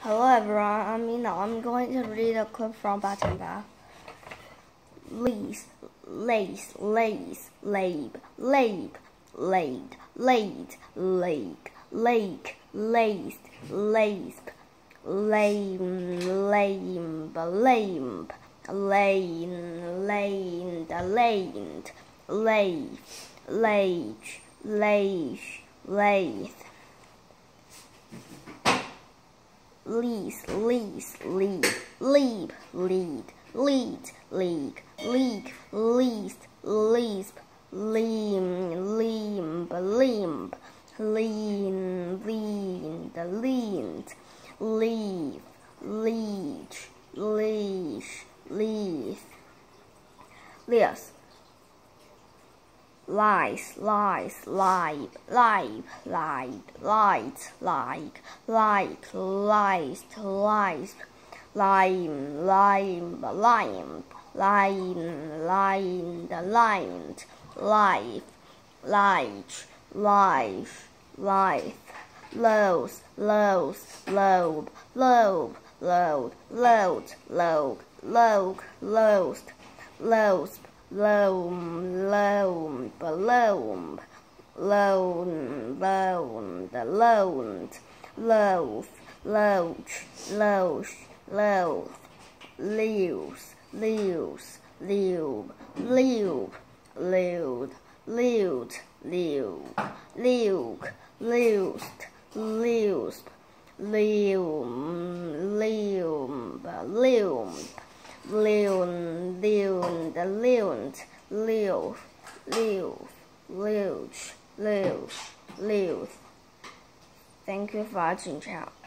Hello everyone, I'm Mina. I'm going to read a clip from Batimba. Lease, lace, lace, labe, labe, laid, laid, lake, lake, laced, laced, lame, lame, lame, lane, laned, laned, lay, lage, lage, lathe. Lease, lease, lead, leap, lead, lead, league, league, least, leasp, lean, limb, limb, lean, leaned, leaned, leave, leech, leash, leaf, lease. Lice, lice, libe, libe, lied, light, like, liced, lisp, lime, lime, lime, line, lined, lined, life, lige, life, life, lows, lows, lobe, lobe, load, load, log, log, loast, loasp, loam, loam, loam, loan, loaned, loaned, loaf, loach, loach, loaf, leaves, leaves, lube, lube, lewd, lewd, lube, luke, loosed, loosed, loom, loom, loom, loon, looned, looned, leaf, leaf, luge, luge, luth. Thank you for watching, ciao.